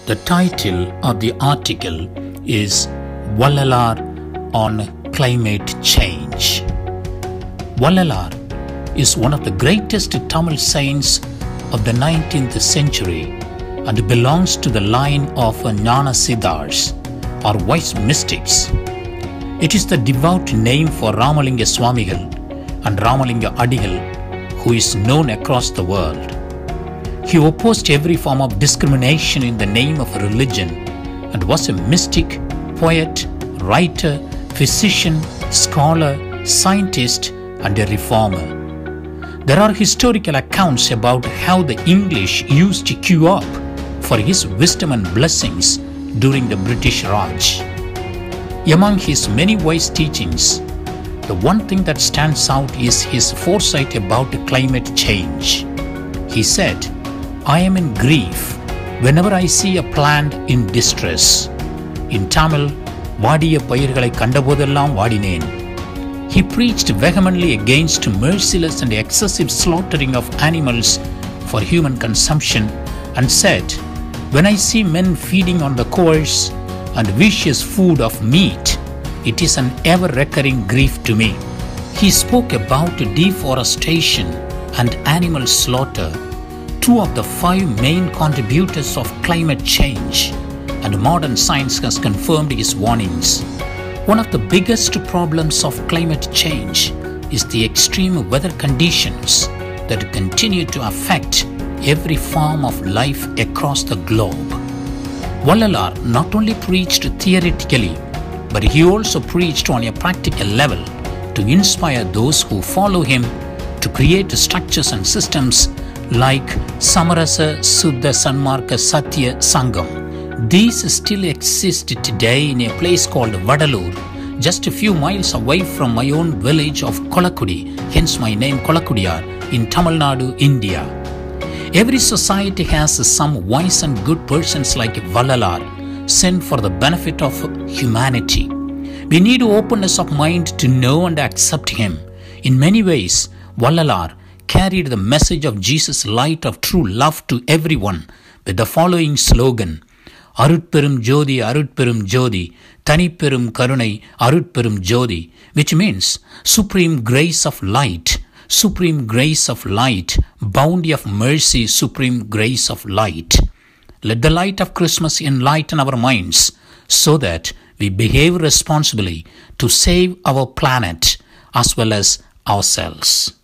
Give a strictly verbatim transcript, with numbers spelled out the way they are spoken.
The title of the article is Vallalar on Climate Change. Vallalar is one of the greatest Tamil saints of the nineteenth century and belongs to the line of Gnana Siddhars or wise mystics. It is the devout name for Ramalinga Swamigal and Ramalinga Adigal, who is known across the world. He opposed every form of discrimination in the name of religion and was a mystic, poet, writer, physician, scholar, scientist, and a reformer. There are historical accounts about how the English used to queue up for his wisdom and blessings during the British Raj. Among his many wise teachings, the one thing that stands out is his foresight about climate change. He said, "I am in grief whenever I see a plant in distress." In Tamil, "Vadiya payirgalai kandapodellam vadinen." He preached vehemently against merciless and excessive slaughtering of animals for human consumption and said, "When I see men feeding on the coarse and vicious food of meat, it is an ever-recurring grief to me." He spoke about deforestation and animal slaughter, two of the five main contributors of climate change, and modern science has confirmed his warnings. One of the biggest problems of climate change is the extreme weather conditions that continue to affect every form of life across the globe. Vallalar not only preached theoretically, but he also preached on a practical level to inspire those who follow him to create structures and systems like Samarasa Suddha Sanmarka Satya Sangam. These still exist today in a place called Vadalur, just a few miles away from my own village of Kolakudi, hence my name Kolakudiyar, in Tamil Nadu, India. Every society has some wise and good persons like Vallalar, sent for the benefit of humanity. We need openness of mind to know and accept him. In many ways, Vallalar carried the message of Jesus' light of true love to everyone with the following slogan, "Arutperum Jodi, Arutperum Jodi, Taniperum Karunai, Arutperum Jodi," which means supreme grace of light, supreme grace of light, bounty of mercy, supreme grace of light. Let the light of Christmas enlighten our minds so that we behave responsibly to save our planet as well as ourselves.